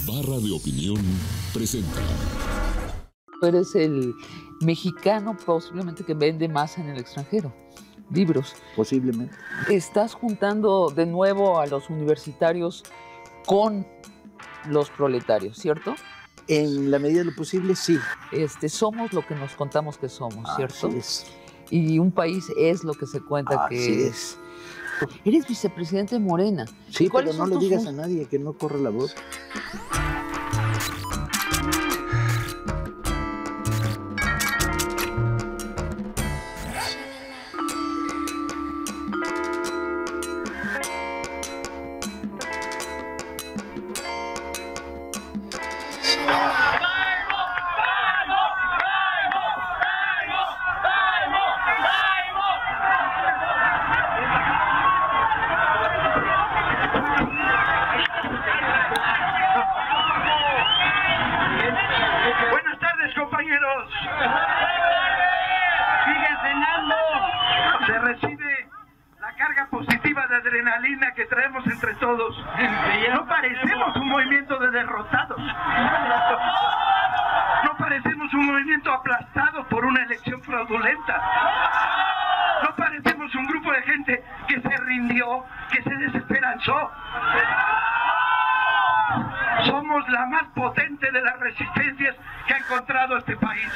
Barra de Opinión presenta. Tú eres el mexicano posiblemente que vende más en el extranjero, libros. Posiblemente. Estás juntando de nuevo a los universitarios con los proletarios, ¿cierto? En la medida de lo posible, sí. Somos lo que nos contamos que somos, ¿cierto? Así es. Y un país es lo que se cuenta Así que es. Eres vicepresidente de Morena. Sí, ¿Cuáles pero no son le tus digas a nadie, que no corra la voz. Adrenalina que traemos entre todos. No parecemos un movimiento de derrotados. No parecemos un movimiento aplastado por una elección fraudulenta. No parecemos un grupo de gente que se rindió, que se desesperanzó. Somos la más potente de las resistencias que ha encontrado este país.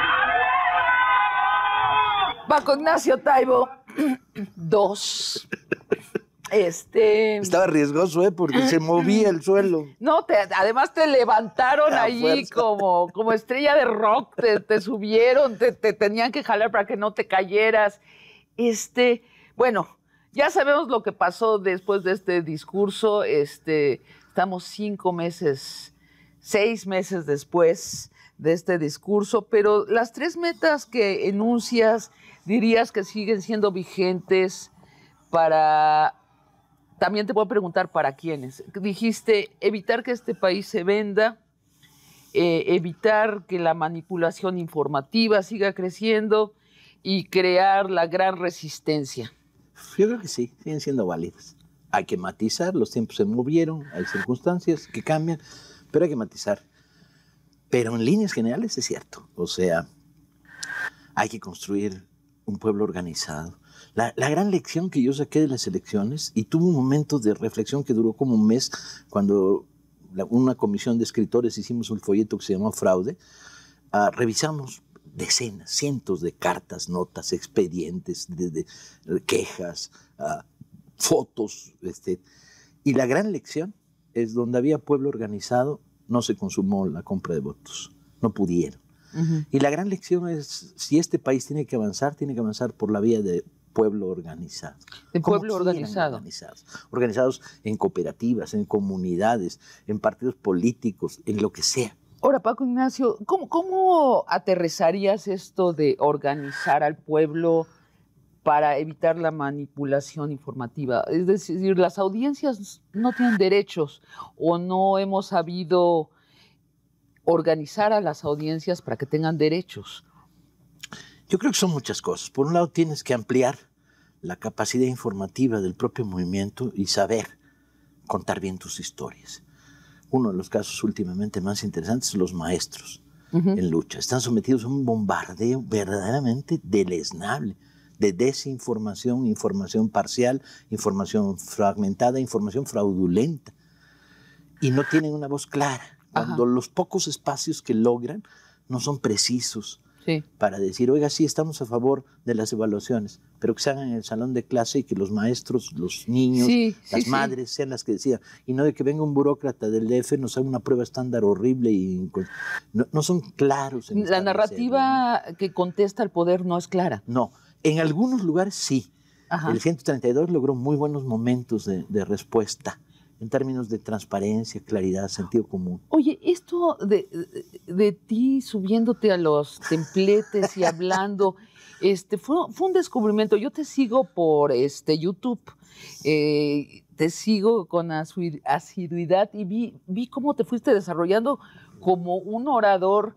Paco Ignacio Taibo, 2. Estaba riesgoso, porque se movía el suelo. No, además te levantaron A ahí fuerza. como estrella de rock, te subieron, te tenían que jalar para que no te cayeras. Bueno, ya sabemos lo que pasó después de este discurso. Estamos 6 meses después de este discurso, pero las 3 metas que enuncias, dirías que siguen siendo vigentes para... También te puedo preguntar para quiénes. Dijiste evitar que este país se venda, evitar que la manipulación informativa siga creciendo y crear la gran resistencia. Yo creo que sí, siguen siendo válidas. Hay que matizar, los tiempos se movieron, hay circunstancias que cambian, pero hay que matizar. Pero en líneas generales es cierto. O sea, hay que construir un pueblo organizado. La gran lección que yo saqué de las elecciones, y tuve un momento de reflexión que duró como un mes, cuando una comisión de escritores hicimos un folleto que se llamó Fraude, revisamos decenas, cientos de cartas, notas, expedientes, de quejas, fotos. Y la gran lección es: donde había pueblo organizado, no se consumó la compra de votos, no pudieron. Uh-huh. Y la gran lección es: si este país tiene que avanzar por la vía de pueblo organizado. De pueblo organizado. Organizados en cooperativas, en comunidades, en partidos políticos, en lo que sea. Ahora, Paco Ignacio, ¿cómo aterrizarías esto de organizar al pueblo para evitar la manipulación informativa? Es decir, las audiencias no tienen derechos o no hemos sabido organizar a las audiencias para que tengan derechos. Yo creo que son muchas cosas. Por un lado, tienes que ampliar la capacidad informativa del propio movimiento y saber contar bien tus historias. Uno de los casos últimamente más interesantes es los maestros en lucha. Están sometidos a un bombardeo verdaderamente deleznable de desinformación, información parcial, información fragmentada, información fraudulenta. Y no tienen una voz clara. Cuando los pocos espacios que logran no son precisos. Sí. Para decir, oiga, sí, estamos a favor de las evaluaciones, pero que se hagan en el salón de clase y que los maestros, los niños, las madres sean las que decidan, y no de que venga un burócrata del DF, nos haga una prueba estándar horrible y no son claros. La narrativa que contesta al poder no es clara. No, en algunos lugares sí. El 132 logró muy buenos momentos de respuesta, en términos de transparencia, claridad, sentido común. Oye, esto de ti subiéndote a los templetes y hablando, fue un descubrimiento. Yo te sigo por YouTube, te sigo con asiduidad y vi cómo te fuiste desarrollando como un orador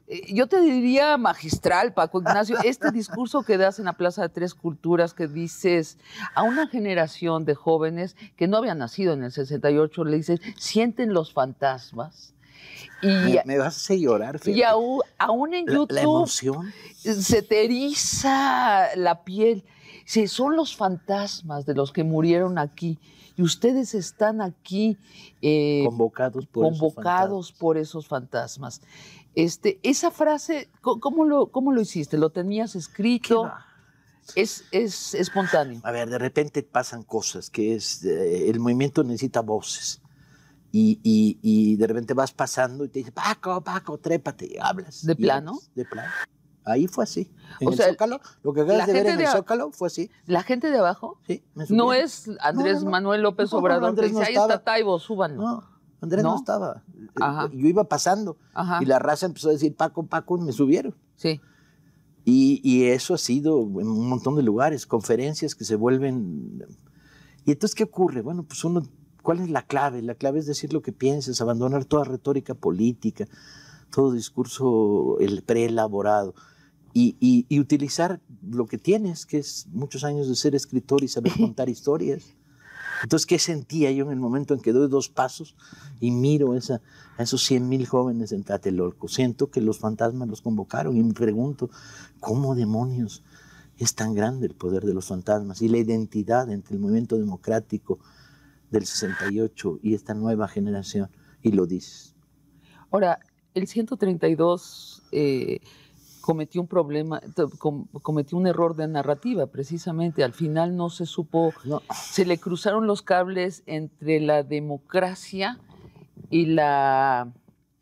Yo te diría magistral, Paco Ignacio, este discurso que das en la Plaza de Tres Culturas, que dices a una generación de jóvenes que no habían nacido en el 68, le dices, sienten los fantasmas. Y me vas a hacer llorar, fíjate. Y aún en YouTube la emoción. Se te eriza la piel. Sí, son los fantasmas de los que murieron aquí. Y ustedes están aquí convocados por esos fantasmas. Esa frase, ¿cómo lo hiciste? ¿Lo tenías escrito? Es espontáneo. A ver, de repente pasan cosas, que es el movimiento necesita voces. Y de repente vas pasando y te dice, Paco, trépate, y hablas. ¿De plano? Hablas, de plano. Ahí fue así. En o el sea, Zócalo, lo que acabas de ver en el Zócalo fue así. ¿La gente de abajo? Sí, me subieron. No es Andrés Manuel López Obrador, Andrés que dice, no ahí está Taibo, súbanlo. No, Andrés no estaba. Ajá. Yo iba pasando y la raza empezó a decir, Paco, y me subieron. Sí. Y eso ha sido en un montón de lugares, conferencias que se vuelven... ¿Y entonces qué ocurre? Bueno, pues ¿cuál es la clave? La clave es decir lo que piensas, abandonar toda retórica política, todo discurso preelaborado y utilizar lo que tienes, que es muchos años de ser escritor y saber contar historias. Entonces, ¿qué sentía yo en el momento en que doy 2 pasos y miro a esos 100,000 jóvenes en Tlatelolco? Siento que los fantasmas los convocaron y me pregunto, ¿cómo demonios es tan grande el poder de los fantasmas y la identidad entre el movimiento democrático del 68 y esta nueva generación? Y lo dices. Ahora, el 132 cometió cometió un error de narrativa, precisamente. Al final no se supo, se le cruzaron los cables entre la democracia y la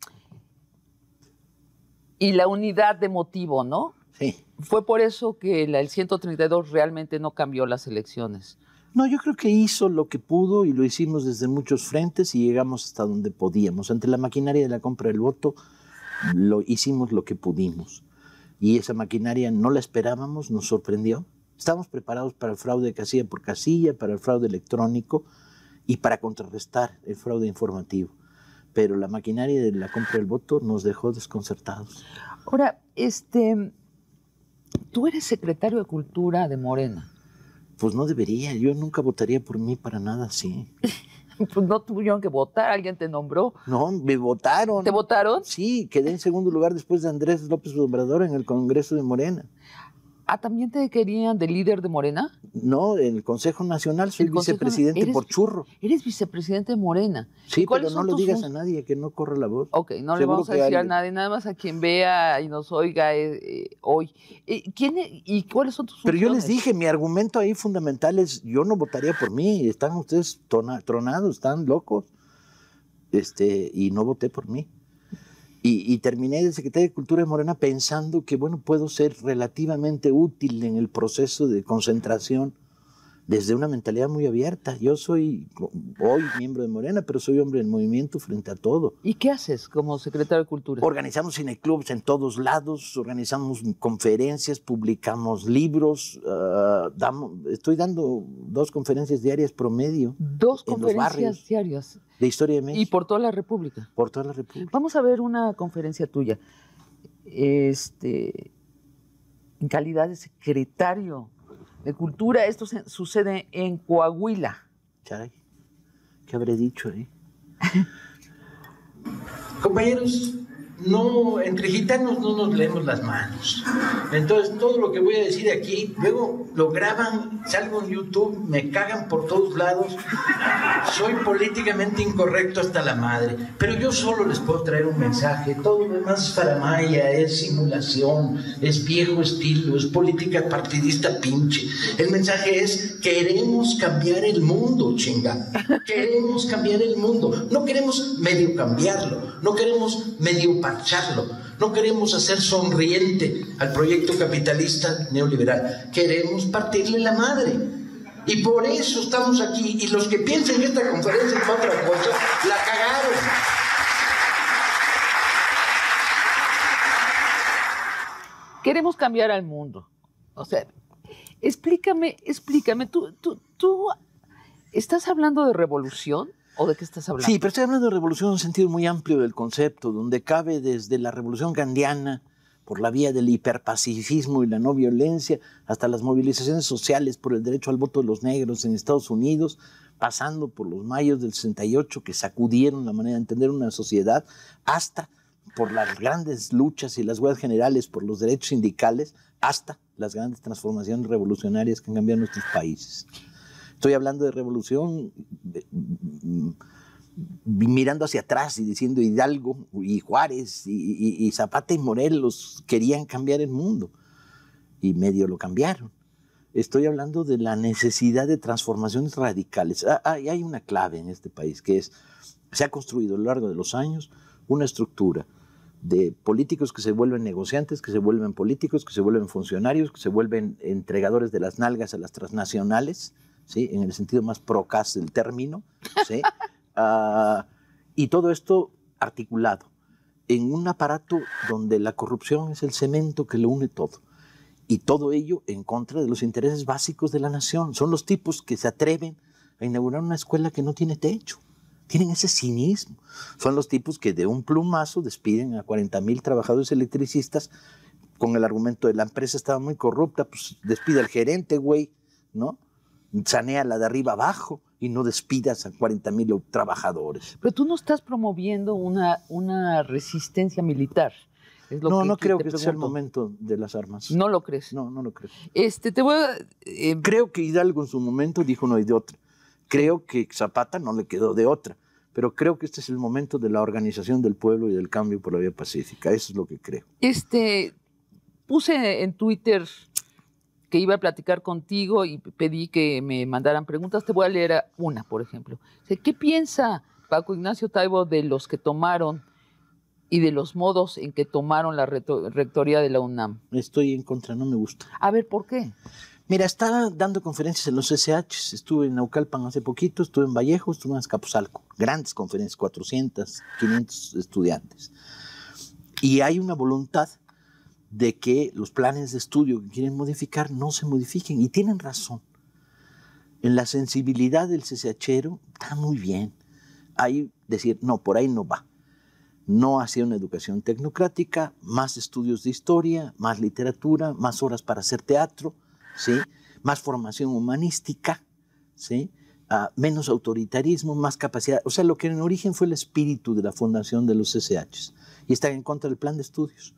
unidad de motivo, ¿no? Sí. Fue por eso que el 132 realmente no cambió las elecciones. No, yo creo que hizo lo que pudo y lo hicimos desde muchos frentes y llegamos hasta donde podíamos. Ante la maquinaria de la compra del voto, hicimos lo que pudimos. Y esa maquinaria no la esperábamos, nos sorprendió. Estábamos preparados para el fraude casilla por casilla, para el fraude electrónico y para contrarrestar el fraude informativo. Pero la maquinaria de la compra del voto nos dejó desconcertados. Ahora, tú eres secretario de Cultura de Morena. Pues no debería, yo nunca votaría por mí para nada así. Pues no tuvieron que votar, alguien te nombró. No, me votaron. ¿Te votaron? Sí, quedé en segundo lugar después de Andrés López Obrador en el Congreso de Morena. ¿También te querían de líder de Morena? No, en el Consejo Nacional soy vicepresidente por churro. Eres vicepresidente de Morena. Sí, pero no lo digas a nadie, que no corra la voz. Ok, no le vamos a decir a nadie, nada más a quien vea y nos oiga hoy. ¿Y cuáles son tus funciones? Pero yo les dije, mi argumento ahí fundamental es, yo no votaría por mí, están ustedes tronados, están locos, y no voté por mí. Y terminé de secretario de Cultura de Morena pensando que, bueno, puedo ser relativamente útil en el proceso de concentración desde una mentalidad muy abierta. Yo soy hoy miembro de Morena, pero soy hombre del movimiento frente a todo. ¿Y qué haces como secretario de Cultura? Organizamos cineclubs en todos lados, organizamos conferencias, publicamos libros, estoy dando 2 conferencias diarias promedio. 2 conferencias diarias. De historia de México. ¿Y por toda la República? Por toda la República. Vamos a ver una conferencia tuya. En calidad de secretario de Cultura, esto sucede en Coahuila. Caray, ¿qué habré dicho ahí? Compañeros, entre gitanos no nos leemos las manos. Entonces, todo lo que voy a decir aquí, luego lo graban, salgo en YouTube, me cagan por todos lados. Soy políticamente incorrecto hasta la madre. Pero yo solo les puedo traer un mensaje. Todo lo demás es faramaya, es simulación, es viejo estilo, es política partidista pinche. El mensaje es, queremos cambiar el mundo, chinga. Queremos cambiar el mundo. No queremos medio cambiarlo, no queremos medio parcharlo, no queremos hacer sonriente al proyecto capitalista neoliberal, queremos partirle la madre. Y por eso estamos aquí, y los que piensen que esta conferencia es otra cosa, la cagaron. Queremos cambiar al mundo. O sea, explícame, ¿tú estás hablando de revolución ¿O de qué estás hablando? Sí, pero estoy hablando de revolución en un sentido muy amplio del concepto, donde cabe desde la revolución gandhiana, por la vía del hiperpacifismo y la no violencia, hasta las movilizaciones sociales por el derecho al voto de los negros en Estados Unidos, pasando por los mayos del 68 que sacudieron la manera de entender una sociedad, hasta por las grandes luchas y las huelgas generales por los derechos sindicales, hasta las grandes transformaciones revolucionarias que han cambiado nuestros países. Estoy hablando de revolución mirando hacia atrás y diciendo Hidalgo y Juárez y Zapata y Morelos querían cambiar el mundo y medio lo cambiaron. Estoy hablando de la necesidad de transformaciones radicales. Hay una clave en este país que es, se ha construido a lo largo de los años una estructura de políticos que se vuelven negociantes, que se vuelven políticos, que se vuelven funcionarios, que se vuelven entregadores de las nalgas a las transnacionales, ¿sí? En el sentido más procas del término, ¿sí? Y todo esto articulado en un aparato donde la corrupción es el cemento que lo une todo. Y todo ello en contra de los intereses básicos de la nación. Son los tipos que se atreven a inaugurar una escuela que no tiene techo. Tienen ese cinismo. Son los tipos que de un plumazo despiden a 40,000 trabajadores electricistas con el argumento de la empresa estaba muy corrupta, pues despide al gerente, güey, ¿no? Sanéala de arriba abajo y no despidas a 40,000 trabajadores. Pero tú no estás promoviendo una resistencia militar. Es lo No creo te que sea el pregunto. momento de las armas. ¿No lo crees? No lo creo. Te voy a... Creo que Hidalgo en su momento dijo no hay de otra. Creo que Zapata no le quedó de otra. Pero creo que este es el momento de la organización del pueblo y del cambio por la vía pacífica. Eso es lo que creo. Puse en Twitter que iba a platicar contigo y pedí que me mandaran preguntas. Te voy a leer una, por ejemplo. ¿Qué piensa Paco Ignacio Taibo de los que tomaron y de los modos en que tomaron la rectoría de la UNAM? Estoy en contra, no me gusta. A ver, ¿por qué? Mira, estaba dando conferencias en los CCH, estuve en Naucalpan hace poquito, estuve en Vallejo, estuve en Azcapotzalco, grandes conferencias, 400, 500 estudiantes. Y hay una voluntad de que los planes de estudio que quieren modificar no se modifiquen, y tienen razón. En la sensibilidad del CCHero está muy bien. Hay decir, no, por ahí no va. No hacia una educación tecnocrática, más estudios de historia, más literatura, más horas para hacer teatro, ¿sí? Más formación humanística, ¿sí? Menos autoritarismo, más capacidad. O sea, lo que en origen fue el espíritu de la fundación de los CCHs. Y están en contra del plan de estudios.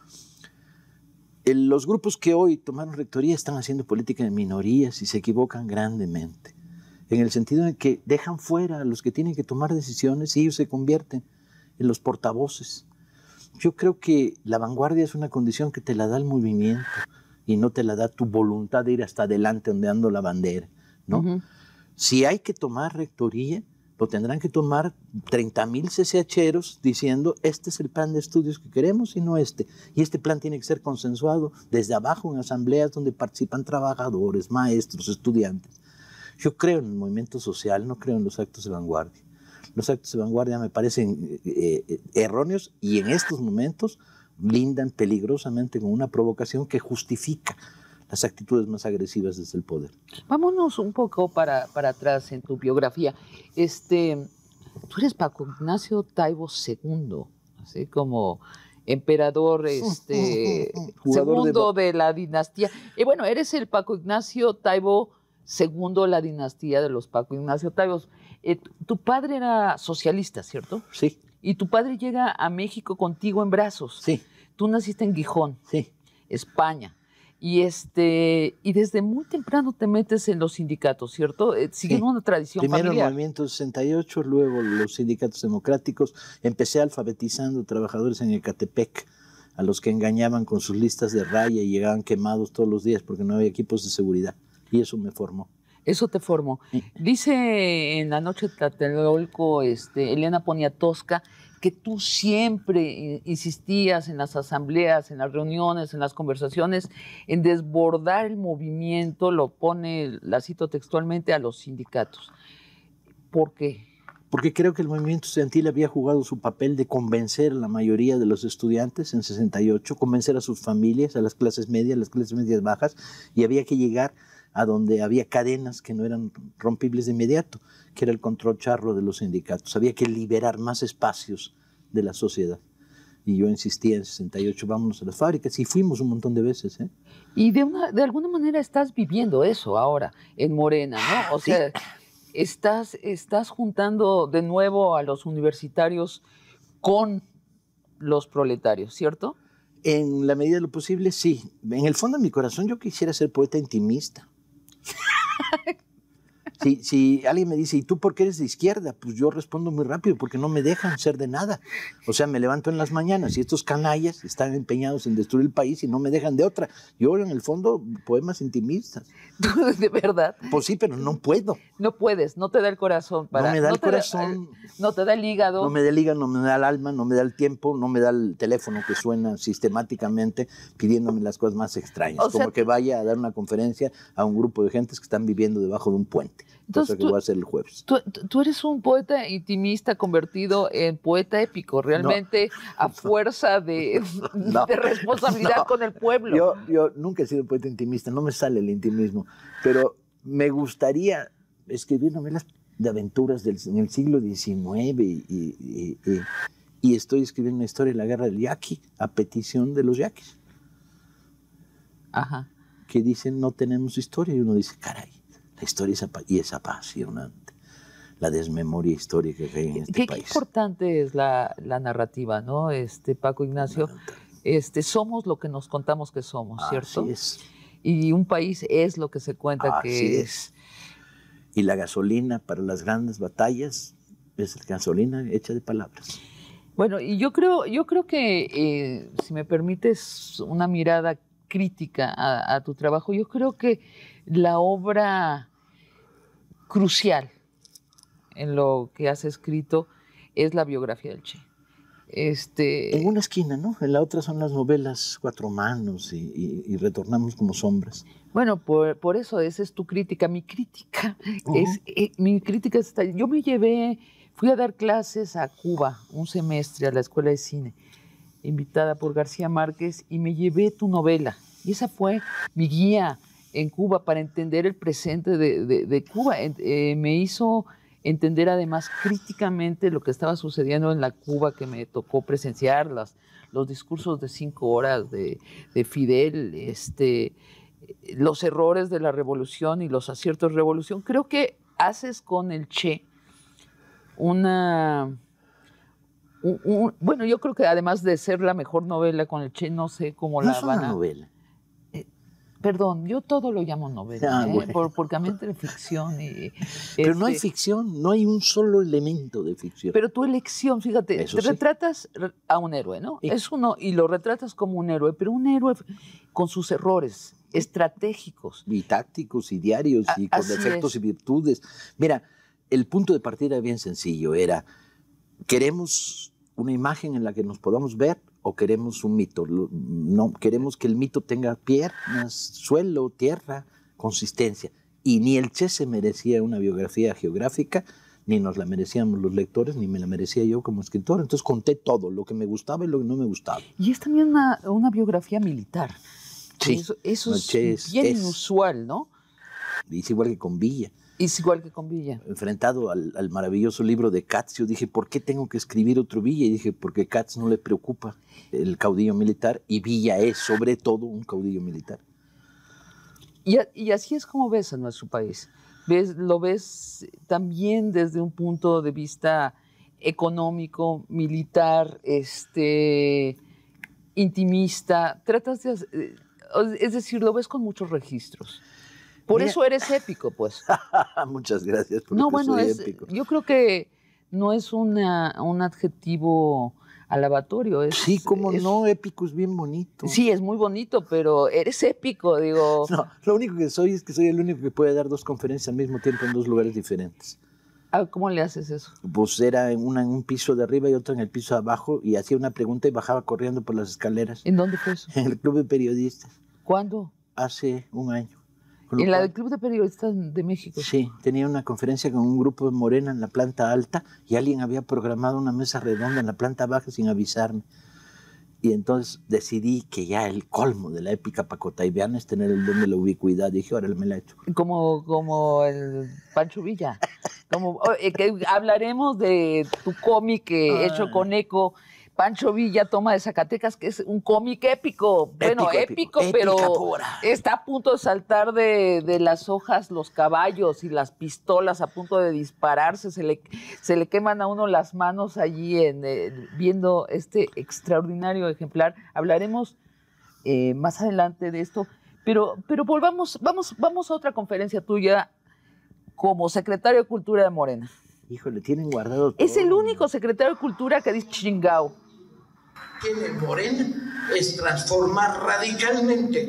Los grupos que hoy tomaron rectoría están haciendo política de minorías y se equivocan grandemente. En el sentido de que dejan fuera a los que tienen que tomar decisiones y ellos se convierten en los portavoces. Yo creo que la vanguardia es una condición que te la da el movimiento y no te la da tu voluntad de ir hasta adelante ondeando la bandera, ¿no? Uh-huh. Si hay que tomar rectoría, lo tendrán que tomar 30,000 CCHeros diciendo este es el plan de estudios que queremos y no este. Y este plan tiene que ser consensuado desde abajo en asambleas donde participan trabajadores, maestros, estudiantes. Yo creo en el movimiento social, no creo en los actos de vanguardia. Los actos de vanguardia me parecen erróneos y en estos momentos lindan peligrosamente con una provocación que justifica las actitudes más agresivas desde el poder. Vámonos un poco para atrás en tu biografía. Tú eres Paco Ignacio Taibo II, así como emperador segundo de la dinastía. Bueno, eres el Paco Ignacio Taibo II de la dinastía de los Paco Ignacio Taibos. Tu padre era socialista, ¿cierto? Sí. Y tu padre llega a México contigo en brazos. Sí. Tú naciste en Gijón, sí, España. Y desde muy temprano te metes en los sindicatos, ¿cierto? Siguiendo una tradición familiar. Primero el movimiento 68, luego los sindicatos democráticos. Empecé alfabetizando trabajadores en Ecatepec, a los que engañaban con sus listas de raya y llegaban quemados todos los días porque no había equipos de seguridad. Y eso me formó. Eso te formó. Sí. Dice en la noche de Tlatelolco, Elena Poniatowska, que tú siempre insistías en las asambleas, en las reuniones, en las conversaciones, en desbordar el movimiento, lo pone, la cito textualmente, a los sindicatos. ¿Por qué? Porque creo que el movimiento estudiantil había jugado su papel de convencer a la mayoría de los estudiantes en 68, convencer a sus familias, a las clases medias bajas, y había que llegar a donde había cadenas que no eran rompibles de inmediato, que era el control charro de los sindicatos. Había que liberar más espacios de la sociedad. Y yo insistía en 68, vámonos a las fábricas, y fuimos un montón de veces. Y de alguna manera estás viviendo eso ahora en Morena, ¿no? O sea, estás juntando de nuevo a los universitarios con los proletarios, ¿cierto? En la medida de lo posible, sí. En el fondo de mi corazón yo quisiera ser poeta intimista. Si alguien me dice, ¿y tú por qué eres de izquierda? Pues yo respondo muy rápido, porque no me dejan ser de nada. O sea, me levanto en las mañanas y estos canallas están empeñados en destruir el país y no me dejan de otra. Yo, en el fondo, poemas intimistas. ¿De verdad? Pues sí, pero no puedo. No puedes, no te da el corazón. No me da el corazón. No te da el hígado. No me da el hígado, no me da el alma, no me da el tiempo, no me da el teléfono que suena sistemáticamente pidiéndome las cosas más extrañas. O sea, como que vaya a dar una conferencia a un grupo de gentes que están viviendo debajo de un puente. Entonces, cosa que voy a hacer el jueves. Tú eres un poeta intimista convertido en poeta épico, realmente a fuerza de responsabilidad con el pueblo. Yo nunca he sido poeta intimista, no me sale el intimismo, pero me gustaría escribir novelas de aventuras en el siglo XIX y estoy escribiendo una historia de la guerra del yaqui a petición de los yaquis. Ajá. Que dicen no tenemos historia y uno dice, caray, la historia es apasionante, la desmemoria histórica que hay en este país. Qué importante es la narrativa, ¿no? Paco Ignacio, somos lo que nos contamos que somos, ¿cierto? Así es. Y un país es lo que se cuenta que es. Y la gasolina para las grandes batallas es gasolina hecha de palabras. Bueno, y yo creo que, si me permites una mirada crítica a tu trabajo, yo creo que la obra crucial en lo que has escrito es la biografía del Che. En una esquina, ¿no? En la otra son las novelas Cuatro Manos y Retornamos como sombras. Bueno, por eso esa es tu crítica. Mi crítica es esta. Yo fui a dar clases a Cuba un semestre a la Escuela de Cine, invitada por García Márquez, y me llevé tu novela. Y esa fue mi guía en Cuba para entender el presente de Cuba. Me hizo entender además críticamente lo que estaba sucediendo en la Cuba que me tocó presenciar, los discursos de 5 horas de Fidel, los errores de la revolución y los aciertos de revolución. Creo que haces con el Che bueno, yo creo que además de ser la mejor novela con el Che, no sé cómo la van a... No es una novela. Perdón, yo todo lo llamo novela, bueno. porque a mí entre ficción y... Pero no hay ficción, no hay un solo elemento de ficción. Pero tu elección, fíjate, Eso te sí. retratas a un héroe, ¿no? Sí. Es uno, y lo retratas como un héroe, pero un héroe con sus errores estratégicos. Y tácticos y diarios y con Así defectos es. y virtudes. Mira, el punto de partida era bien sencillo, ¿queremos una imagen en la que nos podamos ver o queremos un mito? No, queremos que el mito tenga piernas, suelo, tierra, consistencia. Y ni el Che se merecía una biografía geográfica, ni nos la merecíamos los lectores, ni me la merecía yo como escritor. Entonces conté todo, lo que me gustaba y lo que no me gustaba. Y es también una biografía militar. Sí, Eso el Che es bien inusual, ¿no? Es igual que con Villa. Es igual que con Villa. Enfrentado al maravilloso libro de Katz, yo dije, ¿por qué tengo que escribir otro Villa? Y dije, porque Katz no le preocupa el caudillo militar y Villa es, sobre todo, un caudillo militar. Y así es como ves a nuestro país. Lo ves también desde un punto de vista económico, militar, intimista. Es decir, lo ves con muchos registros. Por eso eres épico, pues. Muchas gracias por No, lo que bueno, soy épico. yo creo que no es un adjetivo alabatorio. Sí, cómo no, épico es bien bonito. Sí, es muy bonito, pero eres épico, digo. No, lo único que soy es que soy el único que puede dar 2 conferencias al mismo tiempo en 2 lugares diferentes. ¿Cómo le haces eso? Pues era una en un piso de arriba y otra en el piso de abajo y hacía una pregunta y bajaba corriendo por las escaleras. ¿En dónde fue eso? En el Club de Periodistas. ¿Cuándo? Hace un año. En la del Club de Periodistas de México. Sí, tenía una conferencia con un grupo de Morena en la planta alta y alguien había programado una mesa redonda en la planta baja sin avisarme. Y entonces decidí que ya el colmo de la épica pacotaibiana es tener el don de la ubicuidad. Dije, órale, me la he hecho. Como el Pancho Villa. Que hablaremos de tu cómic hecho con eco. Pancho Villa, Toma de Zacatecas, que es un cómic épico. Bueno, épico pero pura. Está a punto de saltar de las hojas los caballos y las pistolas a punto de dispararse. Se le queman a uno las manos allí viendo este extraordinario ejemplar. Hablaremos más adelante de esto. Pero vamos a otra conferencia tuya como secretario de Cultura de Morena. Híjole, tienen guardado todo. Es el único secretario de Cultura que dice chingao. Tiene Morena es transformar radicalmente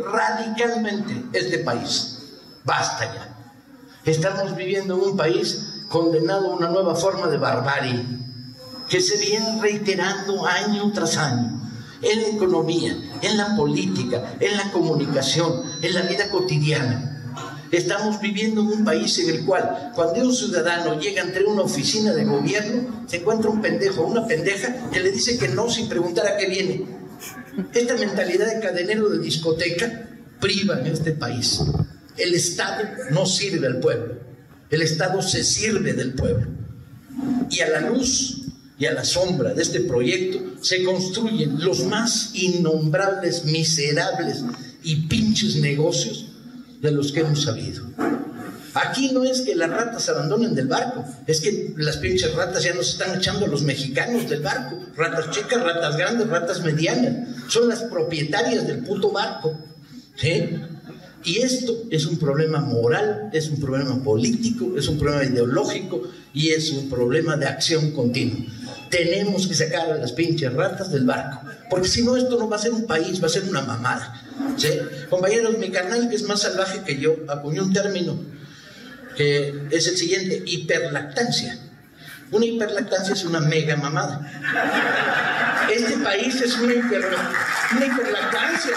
este país. Basta ya. Estamos viviendo en un país condenado a una nueva forma de barbarie que se viene reiterando año tras año en la economía, en la política, en la comunicación, en la vida cotidiana. Estamos viviendo en un país en el cual, cuando un ciudadano llega ante una oficina de gobierno, se encuentra un pendejo o una pendeja que le dice que no sin preguntar a qué viene. Esta mentalidad de cadenero de discoteca priva en este país. El Estado no sirve al pueblo, el Estado se sirve del pueblo. Y a la luz y a la sombra de este proyecto se construyen los más innombrables, miserables y pinches negocios de los que hemos sabido. Aquí no es que las ratas abandonen del barco, es que las pinches ratas ya nos están echando a los mexicanos del barco. Ratas chicas, ratas grandes, ratas medianas. Son las propietarias del puto barco. ¿Sí? Y esto es un problema moral, es un problema político, es un problema ideológico y es un problema de acción continua. Tenemos que sacar a las pinches ratas del barco, porque si no esto no va a ser un país, va a ser una mamada. ¿Sí? Compañeros, mi carnal, que es más salvaje que yo, acuñó un término que es el siguiente: hiperlactancia. Una hiperlactancia es una mega mamada. Este país es una hiperlactancia,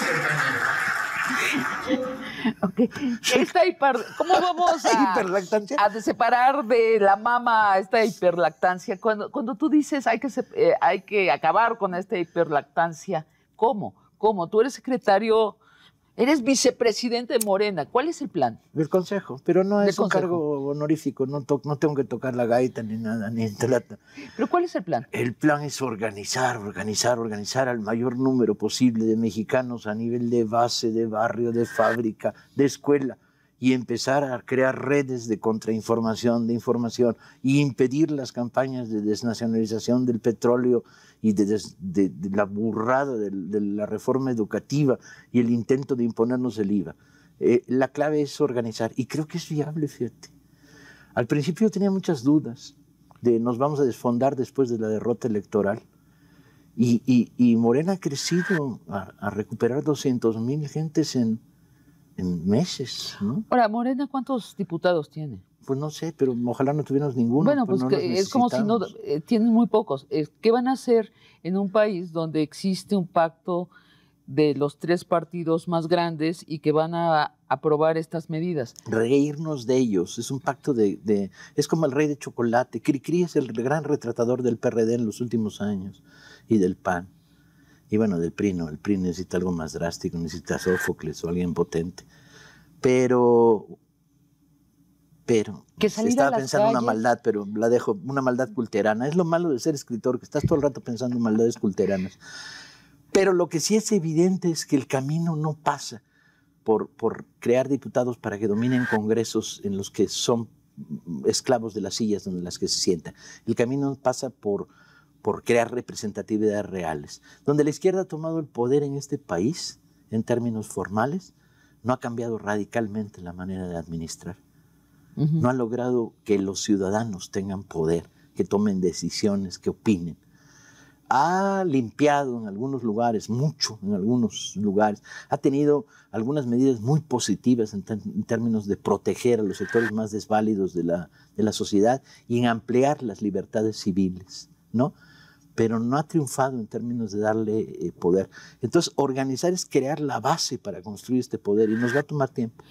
compañero. Okay. ¿Cómo vamos a separar de la mama esta hiperlactancia? Cuando tú dices hay que acabar con esta hiperlactancia, ¿cómo? Tú eres secretario, eres vicepresidente de Morena. ¿Cuál es el plan? Del Consejo, pero no es un cargo honorífico, no tengo que tocar la gaita ni nada, ni trata. ¿Pero cuál es el plan? El plan es organizar al mayor número posible de mexicanos a nivel de base, de barrio, de fábrica, de escuela, y empezar a crear redes de contrainformación, de información, y impedir las campañas de desnacionalización del petróleo y de la burrada de la reforma educativa y el intento de imponernos el IVA. La clave es organizar, y creo que es viable, fíjate. Al principio tenía muchas dudas de nos vamos a desfondar después de la derrota electoral, y Morena ha crecido a recuperar 200,000 gentes en meses, ¿no? Ahora, Morena, ¿cuántos diputados tiene? Pues no sé, pero ojalá no tuviéramos ninguno. Bueno, pues no es como si no tienen muy pocos. ¿Qué van a hacer en un país donde existe un pacto de los 3 partidos más grandes y que van a aprobar estas medidas? Reírnos de ellos, es un pacto es como el rey de chocolate. Cricri es el gran retratador del PRD en los últimos años y del PAN. Y bueno, del PRI no, el PRI necesita algo más drástico, necesita Sófocles o alguien potente. Pero estaba pensando una maldad, pero la dejo, una maldad culterana. Es lo malo de ser escritor, que estás todo el rato pensando en maldades culteranas. Pero lo que sí es evidente es que el camino no pasa por crear diputados para que dominen congresos en los que son esclavos de las sillas donde las que se sientan. El camino pasa por crear representatividades reales. Donde la izquierda ha tomado el poder en este país, en términos formales, no ha cambiado radicalmente la manera de administrar. No ha logrado que los ciudadanos tengan poder, que tomen decisiones, que opinen. Ha limpiado en algunos lugares, mucho en algunos lugares. Ha tenido algunas medidas muy positivas en términos de proteger a los sectores más desválidos de la sociedad y en ampliar las libertades civiles, ¿no? Pero no ha triunfado en términos de darle poder. Entonces, organizar es crear la base para construir este poder y nos va a tomar tiempo.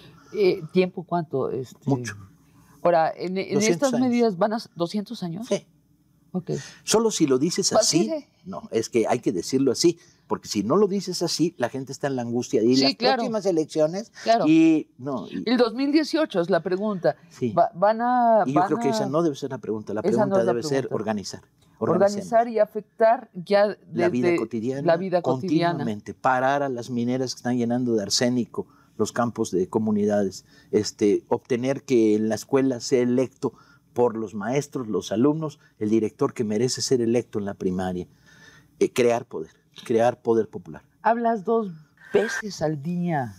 ¿Tiempo cuánto? Mucho. Ahora, en estas medidas van a 200 años. Sí. Ok. Solo si lo dices Pues así, sí. no, es que hay que decirlo así, porque si no lo dices así, la gente está en la angustia de Sí, las claro. próximas elecciones Claro. y El 2018 es la pregunta. Sí. Van a... y yo van creo que a esa no debe ser la pregunta, la esa no pregunta es la debe ser pregunta. organizar. organizar y afectar ya desde la vida cotidiana, la vida cotidiana. continuamente, parar a las mineras que están llenando de arsénico los campos de comunidades, obtener que en la escuela sea electo por los maestros, los alumnos, el director que merece ser electo en la primaria, crear poder popular. Hablas 2 veces al día,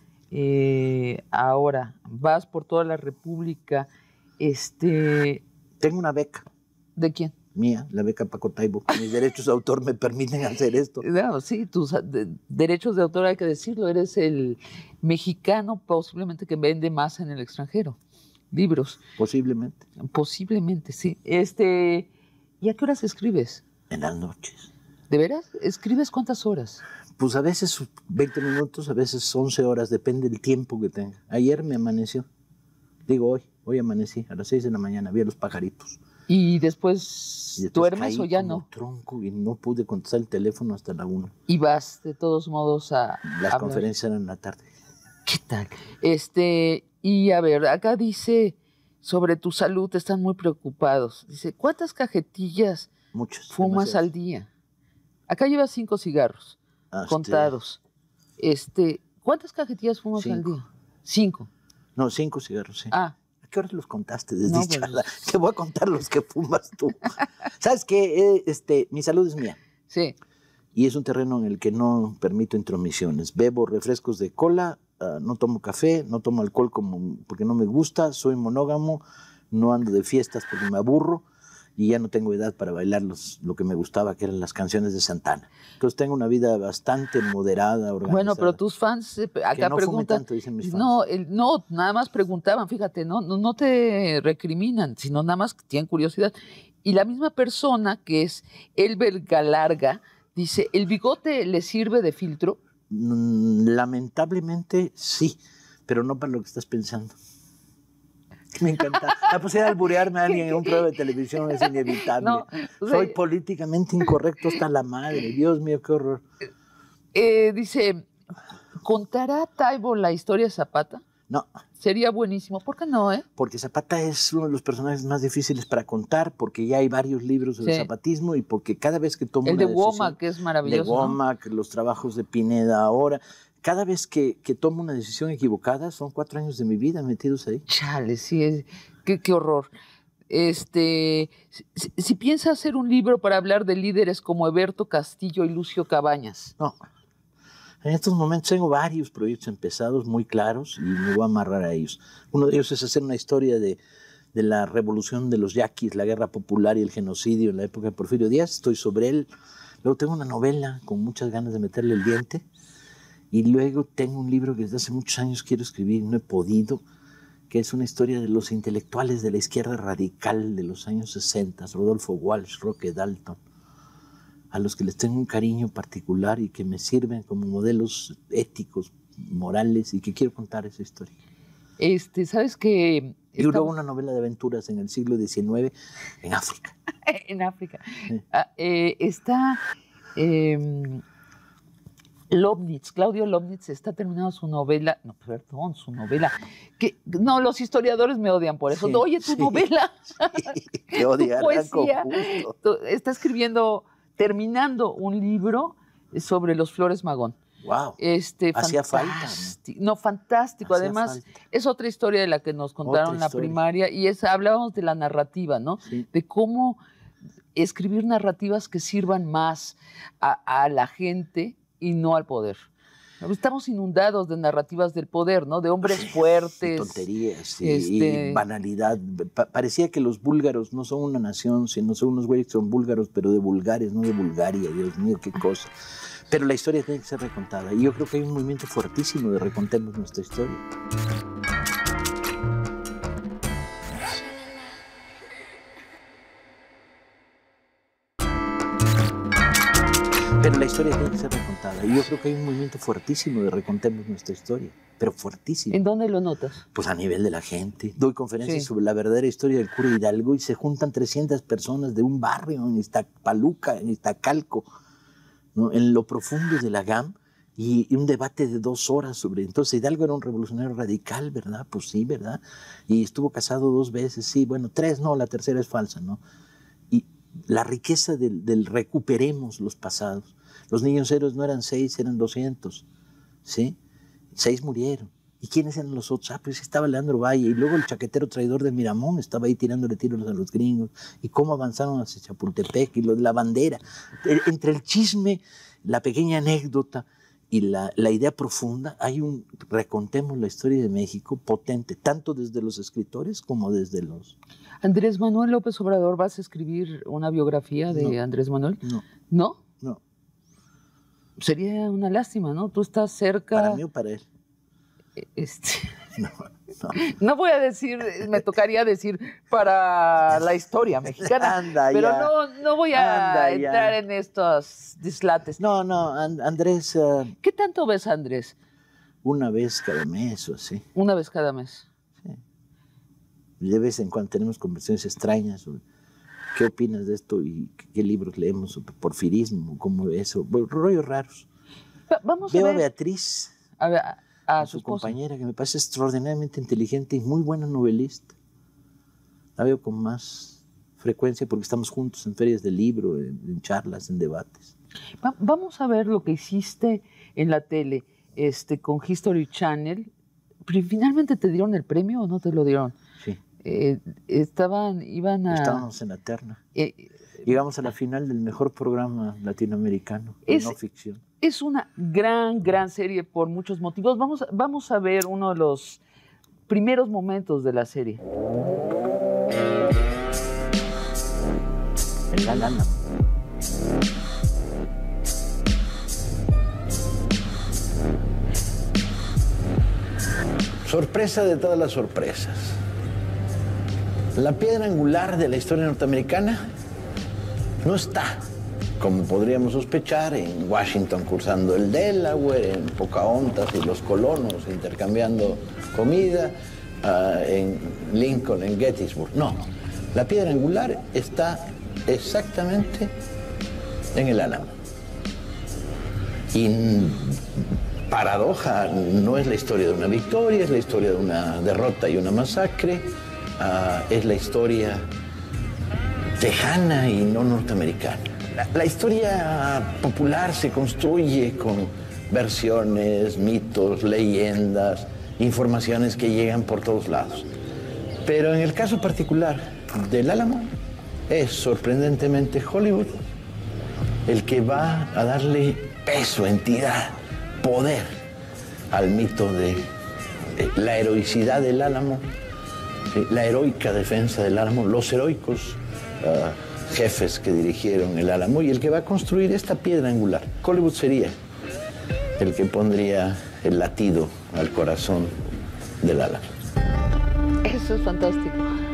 ahora, vas por toda la República, Tengo una beca. ¿De quién? Mía, la beca Paco Taibo. Mis derechos de autor me permiten hacer esto. No, sí, tus derechos de autor hay que decirlo, eres el mexicano posiblemente que vende más en el extranjero, libros. Posiblemente. Posiblemente, sí. ¿Y a qué horas escribes? En las noches. ¿De veras? ¿Escribes cuántas horas? Pues a veces 20 minutos, a veces 11 horas, depende del tiempo que tenga. Ayer me amaneció. Digo, hoy amanecí, a las 6 de la mañana, vi a los pajaritos. ¿Y después duermes o ya como no? Tronco y no pude contestar el teléfono hasta la 1. Y vas de todos modos a Las hablar. conferencias eran en la tarde. ¿Qué tal? Y a ver, acá dice sobre tu salud, están muy preocupados. Dice, ¿cuántas cajetillas Muchas. fumas demasiadas. al día? Acá llevas 5 cigarros contados. ¿Cuántas cajetillas fumas al 5. día? 5. No, 5 cigarros, sí. Ah, ¿A qué horas los contaste, No, desdichada? pues- Te voy a contar los que fumas tú. ¿Sabes qué? Mi salud es mía. sí. Y es un terreno en el que no permito intromisiones. Bebo refrescos de cola, no tomo café, no tomo alcohol porque no me gusta, soy monógamo, no ando de fiestas porque me aburro y ya no tengo edad para bailar lo que me gustaba, que eran las canciones de Santana. Entonces tengo una vida bastante moderada, organizada. Bueno, pero tus fans acá no fume preguntan. tanto, dicen mis fans. No, nada más preguntaban, fíjate, no te recriminan, sino nada más tienen curiosidad. Y la misma persona que es Elber Galarga dice, ¿el bigote le sirve de filtro? Lamentablemente sí, pero no para lo que estás pensando. Me encanta. La posibilidad de alburearme a alguien en un programa de televisión es inevitable. No, o sea, Soy políticamente incorrecto hasta la madre. Dios mío, qué horror. Dice, ¿contará Taibo la historia de Zapata? No, Sería buenísimo. ¿Por qué no, porque Zapata es uno de los personajes más difíciles para contar, porque ya hay varios libros del Sí. zapatismo y porque cada vez que tomo El una de decisión... Womack, que es De maravilloso, ¿no? Womack, los trabajos de Pineda ahora... Cada vez que tomo una decisión equivocada, son 4 años de mi vida metidos ahí. Chale, sí, qué horror. Si piensa hacer un libro para hablar de líderes como Eberto Castillo y Lucio Cabañas. No. En estos momentos tengo varios proyectos empezados muy claros y me voy a amarrar a ellos. Uno de ellos es hacer una historia de la revolución de los yaquis, la guerra popular y el genocidio en la época de Porfirio Díaz. Estoy sobre él. Luego tengo una novela con muchas ganas de meterle el diente. Y luego tengo un libro que desde hace muchos años quiero escribir, no he podido, que es una historia de los intelectuales de la izquierda radical de los años 60, Rodolfo Walsh, Roque Dalton, a los que les tengo un cariño particular y que me sirven como modelos éticos, morales, y que quiero contar esa historia. ¿Sabes qué? Y luego una novela de aventuras en el siglo XIX en África. En África. Sí. Está Claudio Lobnitz está terminando su novela, los historiadores me odian por eso. Sí, Oye, tu sí. novela, Te odiarán tu poesía, con gusto. está terminando un libro sobre los Flores Magón. Wow. Hacía falta, No, fantástico. Hacía Además, falta. es otra historia de la que nos contaron Otra en la historia. primaria y hablábamos de la narrativa, ¿no? Sí. De cómo escribir narrativas que sirvan más a la gente y no al poder. Estamos inundados de narrativas del poder, ¿no? De hombres fuertes. Y tonterías y banalidad. Parecía que los búlgaros no son una nación, sino son unos güeyes que son búlgaros, pero de vulgares, no de Bulgaria. Dios mío, qué cosa. Pero la historia tiene que ser recontada. Y yo creo que hay un movimiento fuertísimo de recontemos nuestra historia. Pero la historia tiene que ser recontada. Y yo creo que hay un movimiento fuertísimo de recontemos nuestra historia, pero fuertísimo. ¿En dónde lo notas? Pues a nivel de la gente. Doy conferencias Sí. sobre la verdadera historia del cura Hidalgo y se juntan 300 personas de un barrio en Iztapaluca, en Iztacalco, ¿no? En lo profundo de la GAM, y un debate de 2 horas sobre... Entonces Hidalgo era un revolucionario radical, ¿verdad? Pues sí, ¿verdad? Y estuvo casado 2 veces, sí, bueno, 3 no, la tercera es falsa, ¿no? Y la riqueza del recuperemos los pasados. Los niños héroes no eran 6, eran 200, ¿sí? 6 murieron. ¿Y quiénes eran los otros? Ah, pues estaba Leandro Valle, y luego el chaquetero traidor de Miramón estaba ahí tirándole tiros a los gringos. Y cómo avanzaron hacia Chapultepec, y lo de la bandera. Entre el chisme, la pequeña anécdota y la idea profunda, hay un, recontemos la historia de México potente, tanto desde los escritores como desde los... Andrés Manuel López Obrador, ¿vas a escribir una biografía de Andrés Manuel? No. ¿No? No. Sería una lástima, ¿no? Tú estás cerca... ¿Para mí o para él? No, no. No voy a decir, me tocaría decir para la historia mexicana, Anda, pero ya. no voy a Anda, ya. entrar en estos dislates. No, Andrés, ¿Qué tanto ves a Andrés? una vez cada mes o así. Una vez cada mes. De vez en cuando tenemos conversaciones extrañas sobre qué opinas de esto y qué libros leemos sobre porfirismo, cómo eso, bueno, rollos raros. Vamos Veo a a ver Beatriz, a su su esposa. compañera, que me parece extraordinariamente inteligente y muy buena novelista. La veo con más frecuencia porque estamos juntos en ferias de libro, en charlas, en debates. Vamos a ver lo que hiciste en la tele con History Channel. Pero ¿finalmente te dieron el premio o no te lo dieron? Sí. Estábamos en la terna. Llegamos a la final del mejor programa latinoamericano de no ficción. Es una gran serie por muchos motivos. Vamos a ver uno de los primeros momentos de la serie. En la lana. Sorpresa de todas las sorpresas. La piedra angular de la historia norteamericana no está, como podríamos sospechar, en Washington cruzando el Delaware, en Pocahontas y los colonos intercambiando comida, en Lincoln, en Gettysburg. No, la piedra angular está exactamente en el Álamo. Y paradoja, no es la historia de una victoria, es la historia de una derrota y una masacre, es la historia tejana y no norteamericana. La historia popular se construye con versiones, mitos, leyendas, informaciones que llegan por todos lados. Pero en el caso particular del Álamo, es sorprendentemente Hollywood el que va a darle peso, entidad, poder al mito de la heroicidad del Álamo, la heroica defensa del Álamo, los heroicos jefes que dirigieron el Álamo y el que va a construir esta piedra angular. Hollywood sería el que pondría el latido al corazón del Álamo. Eso es fantástico.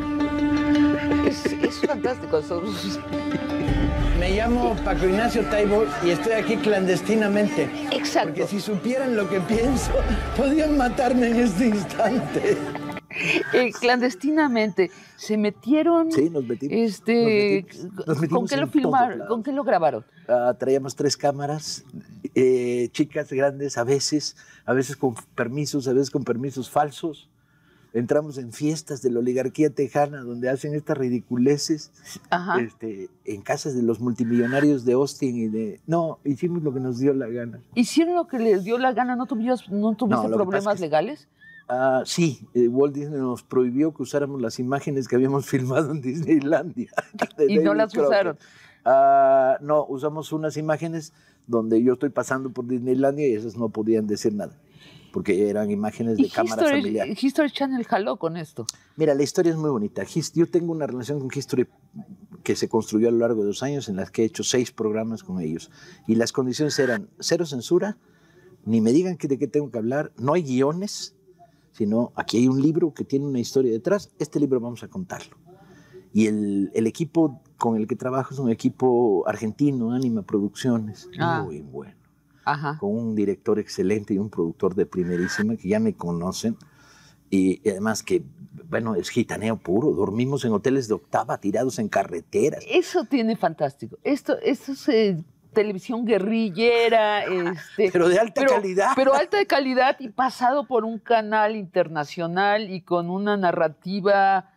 Es fantástico. Me llamo Paco Ignacio Taibo y estoy aquí clandestinamente. Exacto. Porque si supieran lo que pienso, podrían matarme en este instante. Clandestinamente se metieron. Sí, nos metimos. Nos metimos ¿Con qué lo en filmaron? todos lados. ¿Con qué lo grabaron? Traíamos 3 cámaras, chicas grandes, a veces con permisos, a veces con permisos falsos. Entramos en fiestas de la oligarquía tejana donde hacen estas ridiculeces. Ajá. En casas de los multimillonarios de Austin y de... No, hicimos lo que nos dio la gana. ¿Hicieron lo que les dio la gana? ¿No tuviste lo que pasa problemas es que- legales? Sí, Walt Disney nos prohibió que usáramos las imágenes que habíamos filmado en Disneylandia. Y no las usaron. No, usamos unas imágenes donde yo estoy pasando por Disneylandia y esas no podían decir nada, porque eran imágenes de cámara familiar. History Channel jaló con esto. Mira, la historia es muy bonita. Yo tengo una relación con History que se construyó a lo largo de 2 años en las que he hecho 6 programas con ellos. Y las condiciones eran 0 censura, ni me digan de qué tengo que hablar, no hay guiones, sino aquí hay un libro que tiene una historia detrás, este libro vamos a contarlo. Y el equipo con el que trabajo es un equipo argentino, Anima Producciones, muy bueno. Ajá. Con un director excelente y un productor de primerísima que ya me conocen. Y además que, bueno, es gitaneo puro. Dormimos en hoteles de octava, tirados en carreteras. Eso tiene fantástico. Esto es televisión guerrillera. Pero de alta calidad. Pero alta de calidad y pasado por un canal internacional y con una narrativa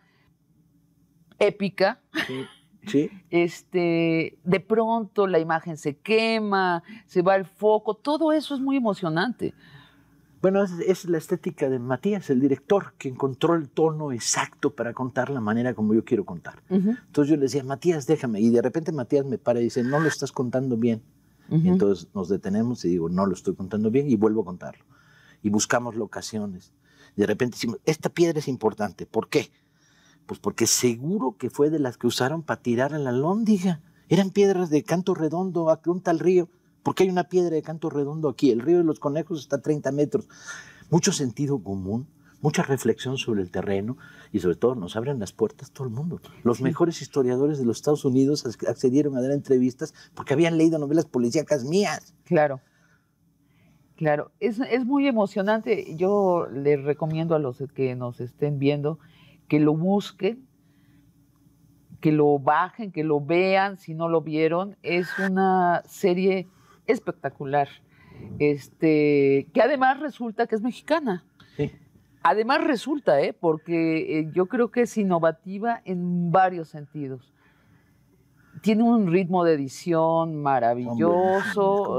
épica. Sí. Sí. De pronto la imagen se quema, se va el foco, todo eso es muy emocionante. Bueno, es la estética de Matías, el director, que encontró el tono exacto para contar la manera como yo quiero contar. Entonces yo le decía, Matías, déjame. Y de repente Matías me para y dice, no lo estás contando bien. Y entonces nos detenemos y digo, no lo estoy contando bien, y vuelvo a contarlo. Y buscamos locaciones. Y de repente decimos, esta piedra es importante. ¿Por qué? Pues porque seguro que fue de las que usaron para tirar a la Lóndiga. Eran piedras de canto redondo, aquí un tal río. ¿Por qué hay una piedra de canto redondo aquí? El río de los Conejos está a 30 metros. Mucho sentido común, mucha reflexión sobre el terreno y sobre todo nos abren las puertas todo el mundo. Los mejores historiadores de los Estados Unidos accedieron a dar entrevistas porque habían leído novelas policíacas mías. Claro. Claro, es muy emocionante. Yo les recomiendo a los que nos estén viendo que lo busquen, que lo bajen, que lo vean, si no lo vieron. Es una serie espectacular, que además resulta que es mexicana. Sí. Además resulta, porque yo creo que es innovativa en varios sentidos. Tiene un ritmo de edición maravilloso,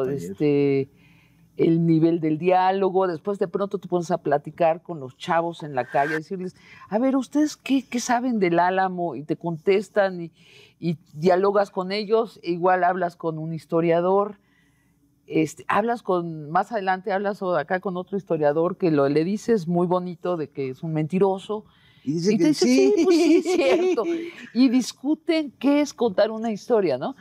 el nivel del diálogo. Después de pronto te pones a platicar con los chavos en la calle, decirles, a ver, ¿ustedes qué saben del Álamo? Y te contestan y dialogas con ellos. Igual hablas con un historiador, más adelante hablas acá con otro historiador que le dices muy bonito de que es un mentiroso. Y dice te que dice, sí, pues sí, es cierto. Y discuten qué es contar una historia, ¿no?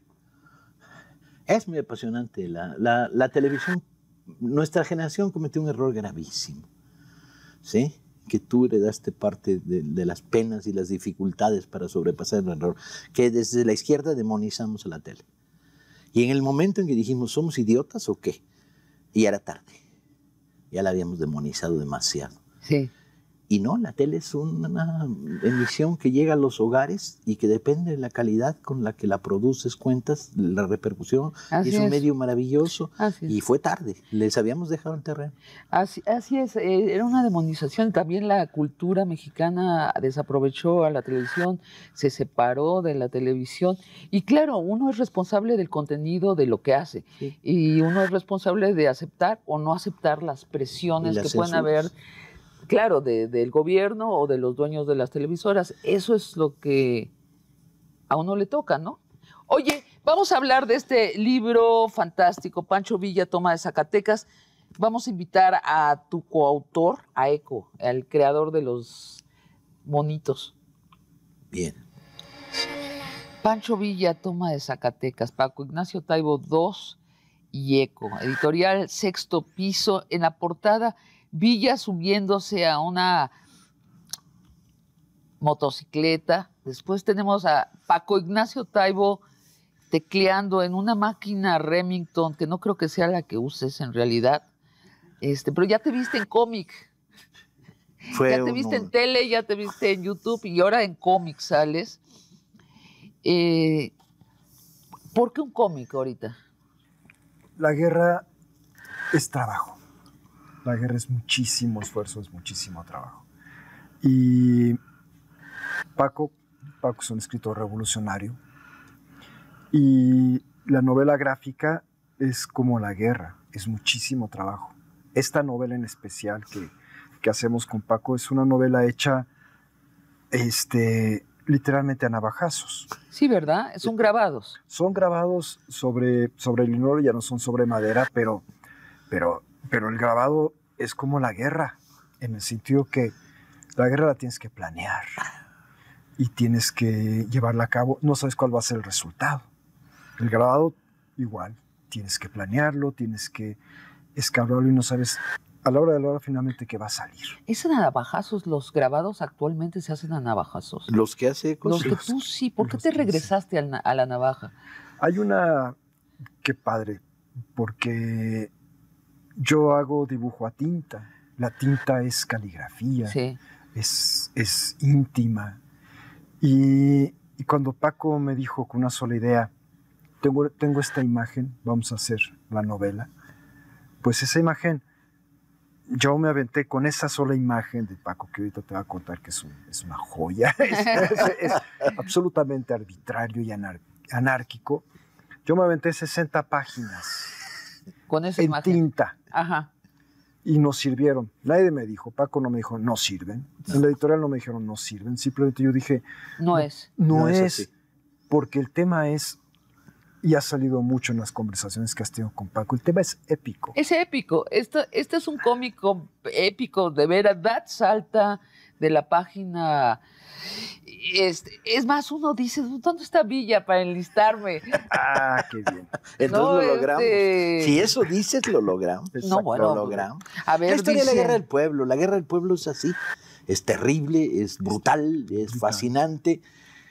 Es muy apasionante. La televisión, nuestra generación cometió un error gravísimo, ¿sí? Que tú heredaste parte de las penas y las dificultades para sobrepasar el error, que desde la izquierda demonizamos a la tele. Y en el momento en que dijimos, ¿somos idiotas o qué? Y ya era tarde. Ya la habíamos demonizado demasiado. Sí. Y no, la tele es una emisión que llega a los hogares y que depende de la calidad con la que la produces, cuentas, la repercusión. Así es un es. medio maravilloso. Así es. Y fue tarde, les habíamos dejado el terreno. Así es, era una demonización. También la cultura mexicana desaprovechó a la televisión, se separó de la televisión. Y claro, uno es responsable del contenido de lo que hace. Sí. Y uno es responsable de aceptar o no aceptar las presiones que pueden haber. Claro, del gobierno o de los dueños de las televisoras. Eso es lo que a uno le toca, ¿no? Oye, vamos a hablar de este libro fantástico, Pancho Villa, Toma de Zacatecas. Vamos a invitar a tu coautor, a Eco, el creador de los monitos. Bien. Pancho Villa, Toma de Zacatecas, Paco Ignacio Taibo II y Eco, editorial Sexto Piso. En la portada, Villa subiéndose a una motocicleta. Después tenemos a Paco Ignacio Taibo tecleando en una máquina Remington, que no creo que sea la que uses en realidad. Pero ya te viste en cómic. Ya te viste en tele, ya te viste en YouTube y ahora en cómic sales. ¿Por qué un cómic ahorita? La guerra es trabajo. La guerra es muchísimo esfuerzo, es muchísimo trabajo. Y Paco es un escritor revolucionario. Y la novela gráfica es como la guerra, es muchísimo trabajo. Esta novela en especial que hacemos con Paco es una novela hecha literalmente a navajazos. Sí, ¿verdad? Son grabados. Son grabados sobre linóleo, ya no son sobre madera, pero el grabado es como la guerra, en el sentido que la guerra la tienes que planear y tienes que llevarla a cabo. No sabes cuál va a ser el resultado. El grabado igual, tienes que planearlo, tienes que escalarlo y no sabes a la hora de la hora finalmente que va a salir. ¿Es a navajazos? ¿Los grabados actualmente se hacen a navajazos? Los que hace Eco, Los sí. que tú sí. ¿Por qué Los te que regresaste a la navaja? Hay una, qué padre, porque yo hago dibujo a tinta. La tinta es caligrafía, Sí. es íntima. Y cuando Paco me dijo con una sola idea, tengo esta imagen, vamos a hacer la novela, pues esa imagen, yo me aventé con esa sola imagen de Paco, que ahorita te voy a contar que es una joya, es absolutamente arbitrario y anárquico. Yo me aventé 60 páginas Con esa en imagen. tinta. Ajá. Y nos sirvieron. Nadie me dijo, Paco no me dijo, no sirven. En la editorial no me dijeron, no sirven. Simplemente yo dije, No es. no es así. porque el tema es, y ha salido mucho en las conversaciones que has tenido con Paco, el tema es épico. Es épico. Este es un cómico épico, de veras. Salta de la página. Es más, uno dice, ¿dónde está Villa para enlistarme? Ah, qué bien. Entonces No, lo logramos. este- Si eso dices, lo logramos. No, bueno. Lo logramos. A ver, La historia de la dice- guerra del pueblo. La guerra del pueblo es así. Es terrible, es brutal, es fascinante.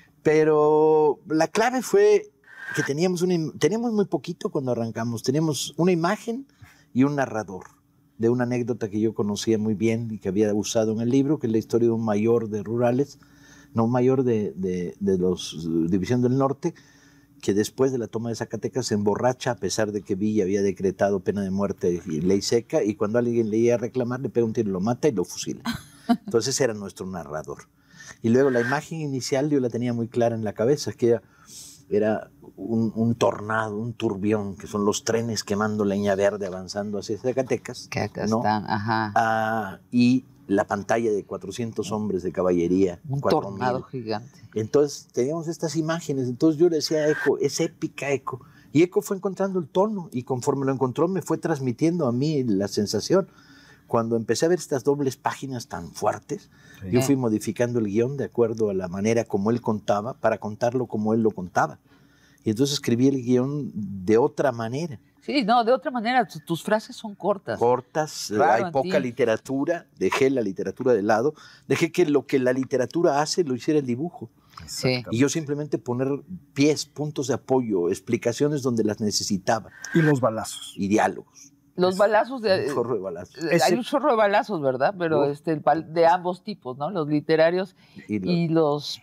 Pero la clave fue que teníamos muy poquito cuando arrancamos. Teníamos una imagen y un narrador de una anécdota que yo conocía muy bien y que había usado en el libro, que es la historia de un mayor de rurales, no, un mayor de los División del Norte, que después de la toma de Zacatecas se emborracha a pesar de que Villa había decretado pena de muerte y ley seca, y cuando alguien le iba a reclamar le pega un tiro, lo mata y lo fusila. Entonces era nuestro narrador. Y luego la imagen inicial yo la tenía muy clara en la cabeza, que era un tornado, un turbión, que son los trenes quemando leña verde avanzando hacia Zacatecas. Que acá ¿no? están, ajá. Y la pantalla de 400 hombres de caballería. Un 4,000. tornado gigante. Entonces teníamos estas imágenes, entonces yo le decía a Eco, es épica Eco. Y Eco fue encontrando el tono y conforme lo encontró me fue transmitiendo a mí la sensación. Cuando empecé a ver estas dobles páginas tan fuertes, Sí. yo fui modificando el guión de acuerdo a la manera como él contaba para contarlo como él lo contaba. Y entonces escribí el guión de otra manera. Sí, no, de otra manera, tus frases son cortas. Cortas, Claro, hay poca ti. literatura, dejé la literatura de lado, dejé que lo que la literatura hace lo hiciera el dibujo. Sí. Y yo simplemente poner pies, puntos de apoyo, explicaciones donde las necesitaba Y los balazos. y diálogos. Los balazos Un chorro de balazos. Hay un chorro de balazos, ¿verdad? Pero Uf. de ambos tipos, ¿no? Los literarios Y y los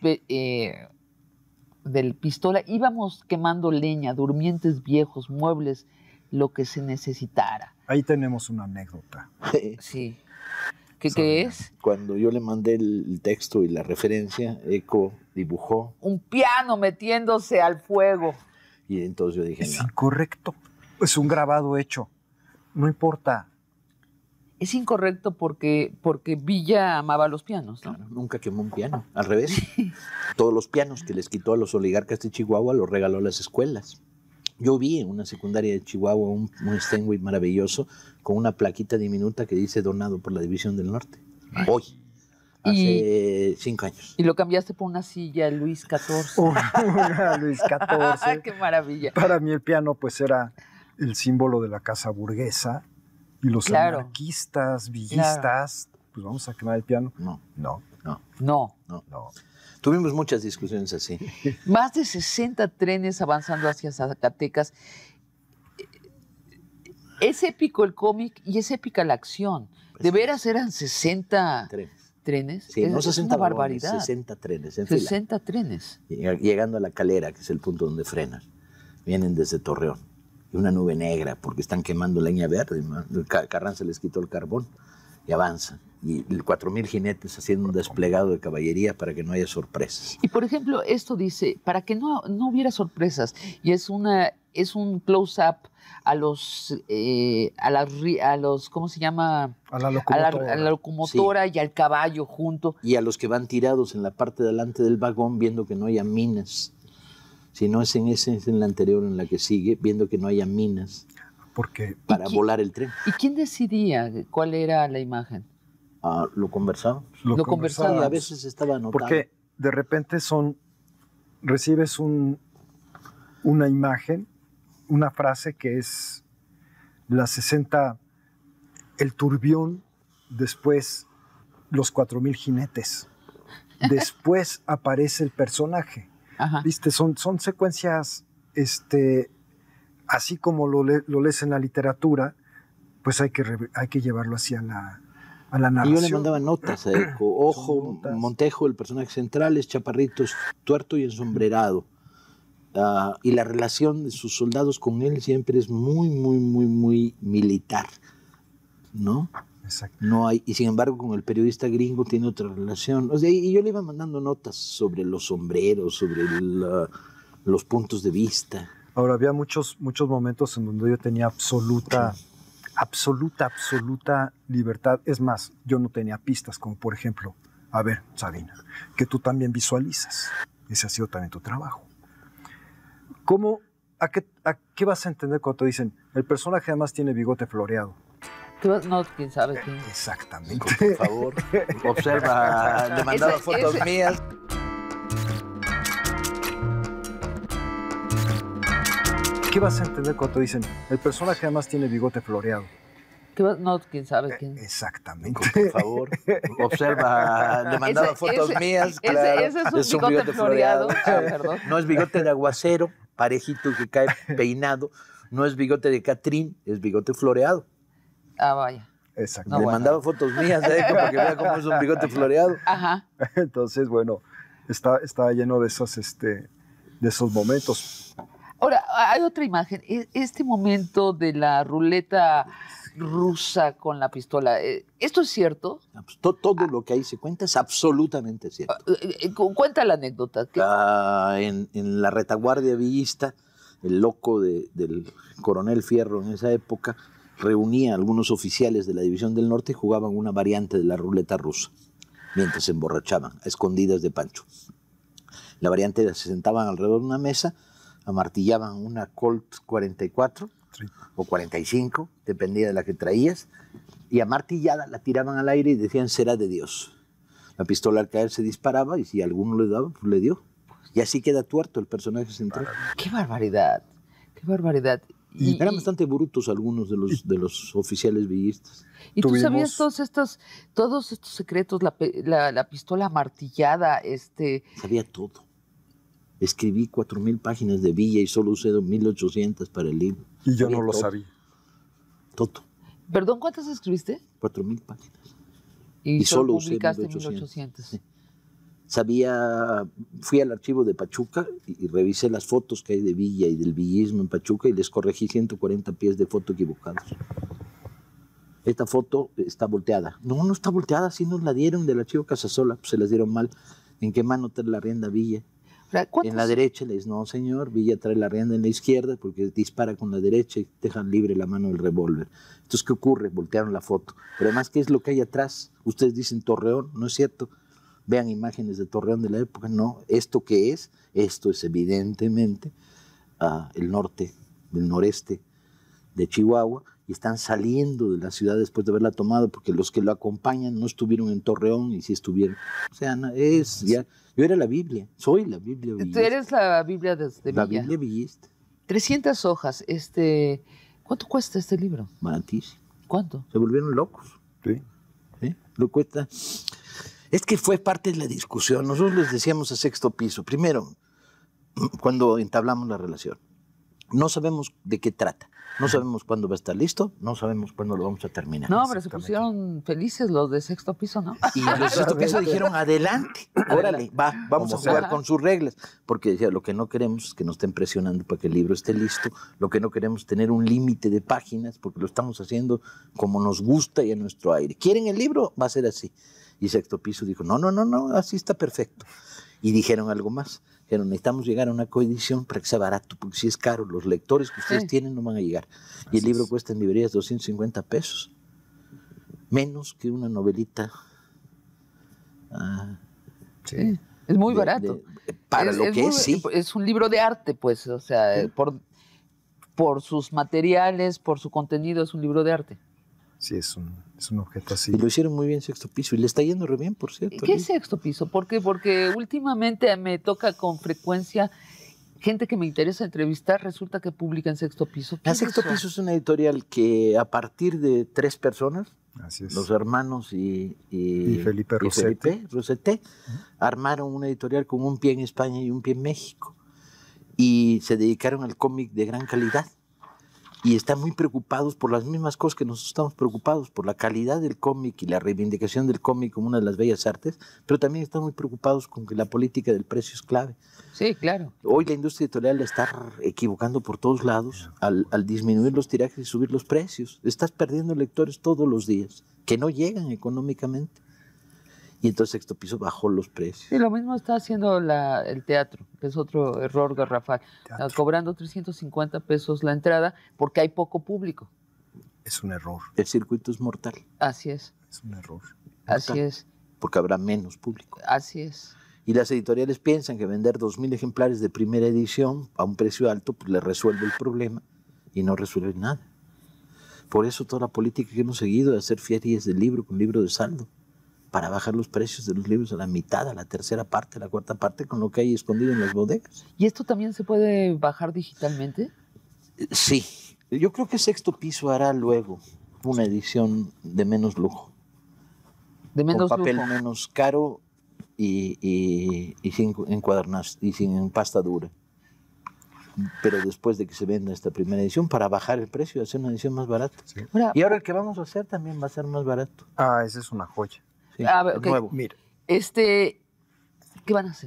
del pistola. Íbamos quemando leña, durmientes viejos, muebles, lo que se necesitara. Ahí tenemos una anécdota. Sí. ¿Qué es? Cuando yo le mandé el texto y la referencia, Eco dibujó Un piano metiéndose al fuego. y entonces yo dije, Es no, incorrecto. Es un grabado hecho. No importa. Es incorrecto porque Villa amaba los pianos, ¿no? claro, nunca quemó un piano, al revés. Todos los pianos que les quitó a los oligarcas de Chihuahua los regaló a las escuelas. Yo vi en una secundaria de Chihuahua un Steinway maravilloso con una plaquita diminuta que dice donado por la División del Norte. Hoy, hace 5 años. Y lo cambiaste por una silla Luis XIV. Una Luis XIV. ¡Qué maravilla! Para mí el piano pues era el símbolo de la casa burguesa y los Claro. anarquistas, villistas, pues vamos a quemar el piano. No, No, no, No. no. no. Tuvimos muchas discusiones así. Más de 60 trenes avanzando hacia Zacatecas. Es épico el cómic y es épica la acción. De veras eran 60 trenes. Sí, no 60 una vagones, barbaridad. 60 trenes en fila. 60 trenes. Llegando a la Calera, que es el punto donde frenan. Vienen desde Torreón. Y una nube negra, porque están quemando leña verde. Carranza les quitó el carbón. Y avanzan. Y 4,000 jinetes haciendo un desplegado de caballería para que no haya sorpresas. Y por ejemplo, esto dice, para que no hubiera sorpresas, y es un close-up a los, ¿cómo se llama? A la locomotora. A la locomotora y al caballo junto. Y a los que van tirados en la parte de delante del vagón viendo que no haya minas. Si no es es en la anterior, en la que sigue, viendo que no haya minas Porque para volar el tren. ¿Y quién decidía cuál era la imagen? Lo conversamos. Lo Y conversábamos. a veces estaba anotado. Porque de repente recibes una imagen, una frase que es las 60 el turbión, después los 4000 jinetes, después aparece el personaje. Ajá. ¿Viste? Son secuencias, así como lo lees en la literatura, pues hay que llevarlo así a la narración. Y yo le mandaba notas a Eco. Ojo, notas. Montejo, el personaje central, es chaparrito, es tuerto y ensombrerado. Y la relación de sus soldados con él siempre es muy, muy, muy, muy militar, ¿no? Exacto. No hay, y sin embargo con el periodista gringo tiene otra relación. O sea, y yo le iba mandando notas sobre los sombreros, sobre los puntos de vista. Ahora, había muchos momentos en donde yo tenía absoluta libertad. Es más, yo no tenía pistas, como por ejemplo, a ver, Sabina, que tú también visualizas. Ese ha sido también tu trabajo. ¿A qué vas a entender cuando te dicen, el personaje además tiene bigote floreado? No, quién sabe quién. Exactamente. Por favor, observa, le mandaba fotos mías. ¿Qué vas a entender cuando te dicen, el personaje además tiene bigote floreado? No, quién sabe quién. Exactamente. Por favor, observa, le mandaba fotos mías. Claro, ese es un bigote floreado. Perdón. No es bigote de aguacero, parejito que cae peinado. No es bigote de Catrín, es bigote floreado. Ah, vaya. Exacto. No, Le bueno. mandaba fotos mías para que vea cómo es un bigote floreado. Ajá. Entonces, bueno, está lleno de esos momentos. Ahora, hay otra imagen. Este momento de la ruleta rusa con la pistola. ¿Esto es cierto? Todo lo que ahí se cuenta es absolutamente cierto. Cuenta la anécdota. En la retaguardia villista, el loco del coronel Fierro en esa época reunía a algunos oficiales de la División del Norte y jugaban una variante de la ruleta rusa, mientras se emborrachaban, a escondidas de Pancho. La variante era, se sentaban alrededor de una mesa, amartillaban una Colt 44 Sí. o 45, dependía de la que traías, y amartillada la tiraban al aire y decían, será de Dios. La pistola al caer se disparaba y si alguno le daba, pues le dio. Y así queda tuerto el personaje central. ¡Qué barbaridad! ¡Qué barbaridad! Y eran bastante brutos algunos de los oficiales villistas. ¿Y tú Tuvimos- sabías todos estos secretos? La pistola amartillada, Sabía todo. Escribí 4000 páginas de Villa y solo usé 1800 para el libro. Y yo Sabía no lo todo, sabía. Todo. ¿Perdón, cuántas escribiste? 4000 páginas. Y solo solo usé publicaste 1800. 1800. Sí. Fui al archivo de Pachuca y revisé las fotos que hay de Villa y del villismo en Pachuca y les corregí 140 pies de foto equivocados. Esta foto está volteada. No está volteada, sí nos la dieron del archivo Casasola, pues se las dieron mal. ¿En qué mano trae la rienda Villa? En la derecha le dice, no señor, Villa trae la rienda en la izquierda porque dispara con la derecha y dejan libre la mano del revólver. Entonces, ¿qué ocurre? Voltearon la foto. Pero además, ¿qué es lo que hay atrás? Ustedes dicen Torreón, no es cierto. Vean imágenes de Torreón de la época. No, ¿esto qué es? Esto es evidentemente el noreste de Chihuahua y están saliendo de la ciudad después de haberla tomado porque los que lo acompañan no estuvieron en Torreón y sí estuvieron. O sea, yo era la Biblia, soy la Biblia villista. Tú eres la Biblia de Villa. La Biblia villista. 300 hojas. ¿Cuánto cuesta este libro? Baratísimo. ¿Cuánto? Se volvieron locos. Sí. ¿Sí? Lo cuesta. Es que fue parte de la discusión. Nosotros les decíamos a Sexto Piso, primero, cuando entablamos la relación, no sabemos de qué trata, no sabemos cuándo va a estar listo, no sabemos cuándo lo vamos a terminar. No, pero se pusieron felices los de Sexto Piso, ¿no? Y los de Sexto Piso dijeron, adelante, órale, vamos a jugar con sus reglas, porque decía, lo que no queremos es que nos estén presionando para que el libro esté listo, lo que no queremos es tener un límite de páginas, porque lo estamos haciendo como nos gusta y a nuestro aire. ¿Quieren el libro? Va a ser así. Y Sexto Piso dijo, no, así está perfecto. Y dijeron algo más. Dijeron, necesitamos llegar a una coedición para que sea barato, porque si es caro, los lectores que ustedes tienen no van a llegar. Y el libro cuesta en librerías 250 pesos. Menos que una novelita. Sí. Es muy barato. Para lo que es, sí. Es un libro de arte, pues, o sea, por sus materiales, por su contenido, es un libro de arte. Sí, es un objeto así. Y lo hicieron muy bien Sexto Piso. Y le está yendo re bien, por cierto. ¿Qué es Sexto Piso? ¿Por qué? Porque últimamente me toca con frecuencia gente que me interesa entrevistar resulta que publica en Sexto Piso. La Sexto Piso es una editorial que a partir de 3 personas, Así es. los hermanos y Felipe Rossetti, armaron una editorial con un pie en España y un pie en México. Y se dedicaron al cómic de gran calidad. Y están muy preocupados por las mismas cosas que nosotros estamos preocupados, por la calidad del cómic y la reivindicación del cómic como una de las bellas artes, pero también están muy preocupados con que la política del precio es clave. Sí, claro. Hoy la industria editorial la está equivocando por todos lados al disminuir los tirajes y subir los precios. Estás perdiendo lectores todos los días que no llegan económicamente. Y entonces Sexto Piso bajó los precios. Sí, lo mismo está haciendo el teatro, que es otro error garrafal. Está cobrando 350 pesos la entrada porque hay poco público. Es un error. El circuito es mortal. Así es. Es un error. Así es. Porque habrá menos público. Así es. Y las editoriales piensan que vender 2.000 ejemplares de primera edición a un precio alto pues les resuelve el problema y no resuelve nada. Por eso toda la política que hemos seguido de hacer ferias de libro con libro de saldo, para bajar los precios de los libros a la mitad, a la tercera parte, a la cuarta parte, con lo que hay escondido en las bodegas. ¿Y esto también se puede bajar digitalmente? Sí, yo creo que Sexto Piso hará luego una edición de menos lujo. De menos con papel lujo. menos caro y sin encuadernados y sin pasta dura. Pero después de que se venda esta primera edición, para bajar el precio y hacer una edición más barata. Sí. Y ahora el que vamos a hacer también va a ser más barato. Ah, esa es una joya. Sí, A ver, es ok. nuevo. Mira, ¿Qué van a hacer?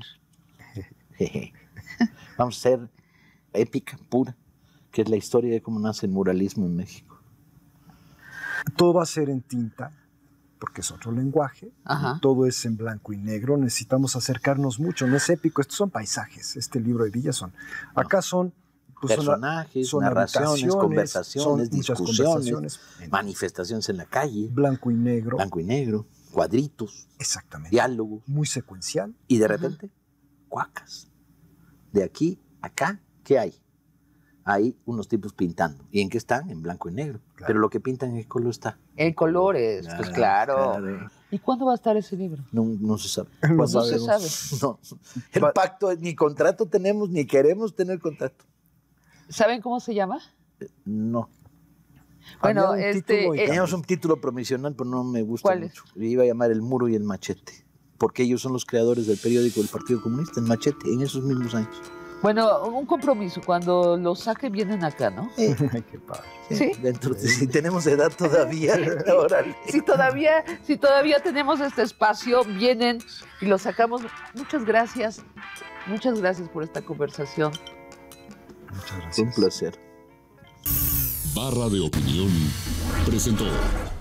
Vamos a hacer épica, pura, que es la historia de cómo nace el muralismo en México. todo va a ser en tinta, porque es otro lenguaje. Ajá. Todo es en blanco y negro. Necesitamos acercarnos mucho. No es épico. Estos son paisajes. Este libro de Villa son. Acá son pues, personajes, son narraciones, habitaciones, conversaciones, son muchas discusiones, conversaciones. manifestaciones en la calle, Blanco y negro. blanco y negro, cuadritos, Exactamente. diálogos, Muy secuencial. y de repente, cuacas. De aquí a acá, ¿qué hay? Hay unos tipos pintando. ¿Y en qué están? En blanco y negro. Claro. Pero lo que pintan, ¿en qué color está? En colores, pues claro. ¿Y cuándo va a estar ese libro? No se sabe. No No se sabemos. sabe. No. El pacto, ni contrato tenemos, ni queremos tener contrato. ¿Saben cómo se llama? No. Bueno, Había un título y Teníamos un título provisional, pero no me gusta ¿Cuál es? mucho. Le iba a llamar El Muro y el Machete, porque ellos son los creadores del periódico del Partido Comunista, El Machete, en esos mismos años. Bueno, un compromiso. Cuando lo saque vienen acá, ¿no? Ay, qué padre. ¿Sí? Dentro de, si tenemos edad todavía, órale. Si todavía tenemos este espacio, vienen y lo sacamos. Muchas gracias. Muchas gracias por esta conversación. Muchas gracias. Un placer. Barra de Opinión presentó